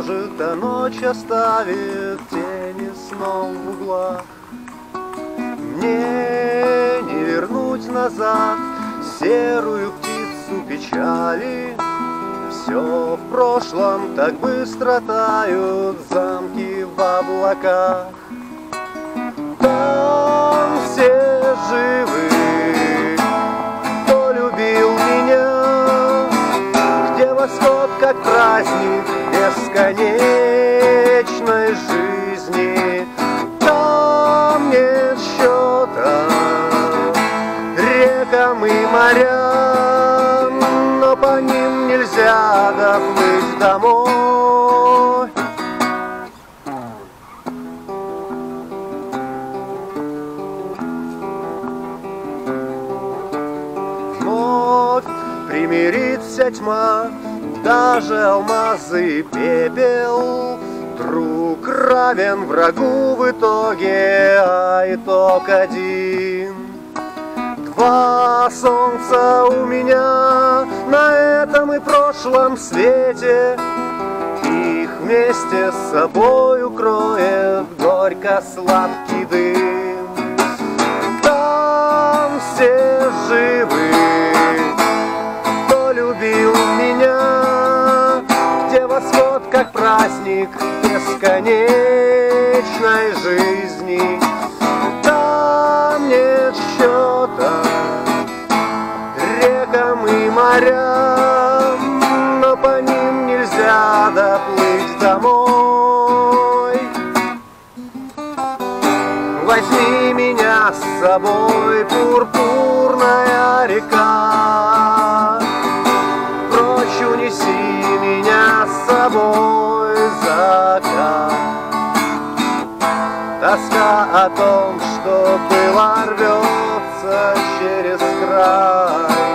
может, а ночь оставит тени снов в углах. Мне не вернуть назад серую птицу печали. Все в прошлом так быстро тают замки в облаках. Там все живы, кто любил меня, где восход как праздник бесконечной жизни. Там нет счета рекам и морям, но по ним нельзя доплыть домой. Вновь примирится тьма, даже алмазы и пепел. Друг равен врагу в итоге, а итог один. Два солнца у меня на этом и прошлом свете, их вместе с собой укроет горько-сладкий дым. Там все живы, кто любил меня, где восход как праздник бесконечной жизни. Там нет счета рекам и морям, но по ним нельзя доплыть домой. Возьми меня с собой, пурпурная река, прочь унеси меня с собой, закат. Тоска о том, что было, рвется через край.